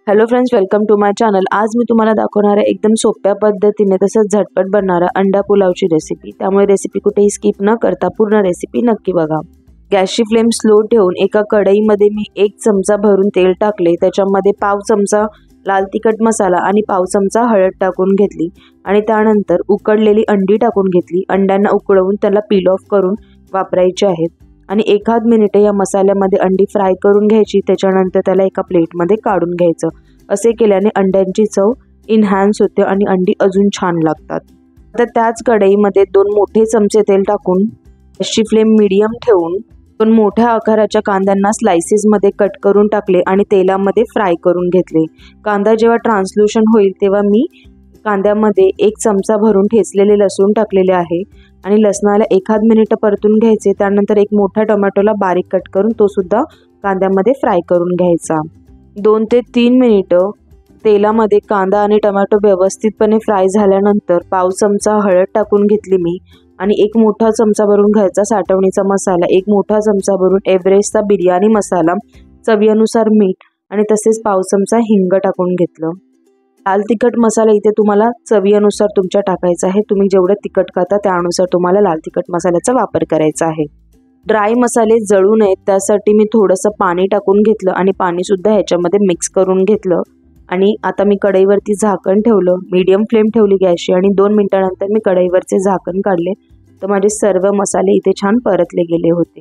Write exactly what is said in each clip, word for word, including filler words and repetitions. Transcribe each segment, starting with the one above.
Hello friends, welcome to my channel. आज मी तुम्हाला दाखवणार आहे एकदम सोप्या पद्धतीने तसंच झटपट बनणारा अंडा पुलावची रेसिपी। त्यामुळे रेसिपी कुठेही स्किप न करता पूर्ण रेसिपी नक्की बघा। गॅसची फ्लेम स्लो ठेवून एका कढईमध्ये मी एक चमचा भरून तेल टाकले। त्याच्यामध्ये पाव चमचा लाल तिखट मसाला आणि पाव चमचा हळद टाकून घेतली आणि त्यानंतर उकडलेली अंडी टाकून घेतली। अंड्यांना उकळवून त्याला पील ऑफ करून वापरायचे आहेत आणि एखाद मिनिट या मसाल्यामध्ये अंडी फ्राय करून घ्यायची। त्याच्यानंतर त्याला एका प्लेटमध्ये काढून घ्यायचं। असे केल्याने अंड्यांची चव इन्हान्स होते आणि अंडी अजून छान लागतात। आता त्याच कढईमध्ये दोन मोठे चमचे तेल टाकून गॅसची फ्लेम मीडियम ठेवून दोन मोठ्या आकाराच्या कांद्यांना स्लाइसेसमध्ये कट करून टाकले आणि तेलामध्ये फ्राय करून घेतले। कांदा जेव्हा ट्रान्सल्युशन होईल तेव्हा मी कांद्यामध्ये एक चमचा भरून ठेचलेले लसूण टाकलेले आहे आणि लसणाला एखाद मिनिट परतून घ्यायचे। त्यानंतर एक मोठा टोमॅटोला बारीक कट करून तो सुद्धा कांद्यामध्ये फ्राय करून घ्यायचा। दोन ते तीन मिनिटं तेलामध्ये कांदा आणि टोमॅटो व्यवस्थितपणे फ्राय झाल्यानंतर पाव चमचा हळद टाकून घेतली मी आणि एक मोठा चमचा भरून घरचा साठवणीचा मसाला, एक मोठा चमचा भरून एव्हरेस्टचा बिर्याणी मसाला, चवीनुसार मीठ आणि तसेच पाव चमचा हिंग टाकून घेतलं। लाल तिखट मसाला इथे तुम्हाला चवीनुसार तुमच्या टाकायचा आहे। तुम्ही जेवढं तिखट खाता त्यानुसार तुम्हाला लाल तिखट मसाल्याचा वापर करायचा आहे। ड्राय मसाले जळू नयेत त्यासाठी मी थोडंसं पाणी टाकून घेतलं आणि पाणीसुद्धा ह्याच्यामध्ये मिक्स करून घेतलं आणि आता मी कढईवरती झाकण ठेवलं। मीडियम फ्लेम ठेवली गॅसची आणि दोन मिनिटांनंतर मी कढईवरचे झाकण काढले तर माझे सर्व मसाले इथे छान परतले गेले होते।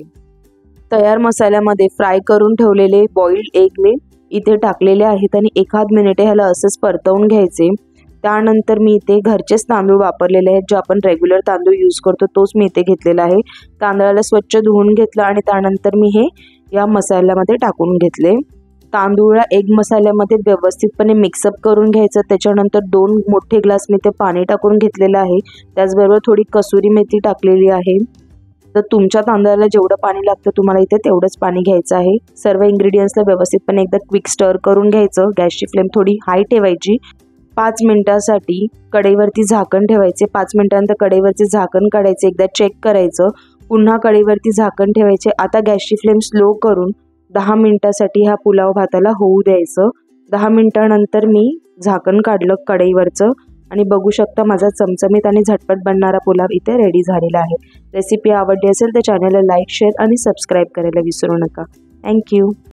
तयार मसाल्यामध्ये फ्राय करून ठेवलेले बॉइल्ड एग मी इथे टाकलेले आहेत आणि एखाद मिनिट ह्याला असंच परतवून घ्यायचे। त्यानंतर मी इथे घरचेच तांदूळ वापरलेले आहेत, जो आपण रेग्युलर तांदूळ यूज करतो तोच मी इथे घेतलेला आहे। तांदळाला स्वच्छ धुवून घेतलं आणि त्यानंतर मी हे या मसाल्यामध्ये टाकून घेतले। तांदूळला एग मसाल्यामध्ये व्यवस्थितपणे मिक्सअप करून घ्यायचं। त्याच्यानंतर दोन मोठे ग्लास मी ते पाणी टाकून घेतलेलं आहे। त्याचबरोबर थोडी कसुरी मेथी टाकलेली आहे। तर तुमच्या तांदळाला जेवढं पाणी लागतं तुम्हाला इथे तेवढंच पाणी घ्यायचं आहे। सर्व इन्ग्रेडियंट्सला व्यवस्थितपणे एकदा क्विक स्टर करून घ्यायचं। गॅसची फ्लेम थोडी हाय ठेवायची। पाच मिनिटांसाठी कढईवरती झाकण ठेवायचे। पाच मिनिटांनंतर कढईवरचे झाकण काढायचे, एकदा चेक करायचं, पुन्हा कढईवरती झाकण ठेवायचे। आता गॅसची फ्लेम स्लो करून दहा मिनिटांसाठी ह्या पुलाव भाताला होऊ द्यायचं। दहा मिनिटांनंतर मी झाकण काढलं कढईवरचं आणि बघू शकता माझा चमचमीत आणि झटपट बनणारा पुलाव इथे रेडी झालेला आहे। रेसिपी आवडली असेल तर चॅनलला लाईक, शेअर आणि सबस्क्राईब करायला विसरू नका। थँक्यू।